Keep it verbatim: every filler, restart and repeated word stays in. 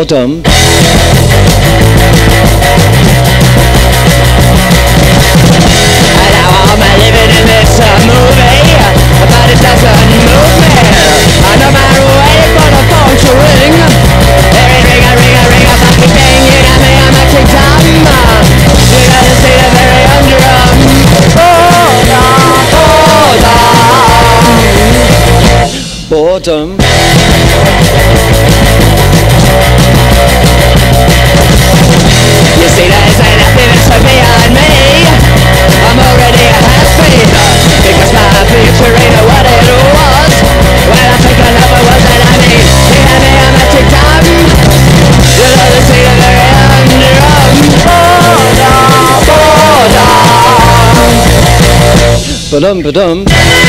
boredom. And now I'm living in this uh, movie, but it doesn't move me. And no matter waiting for the phone to ring, every ring a ring a ring a fucking thing. You got me, I'm acting dumb. You gotta see the very underarm. Boredom, boredom, boredom. You see, there's nothing that's so beyond me. I'm already a has-been, because my future ain't what it was. When I think I love it wasn't I mean. You got me, I'm acting dumb. You love to see the very underarm. Boredom, boredom. Ba-dum, ba-dum.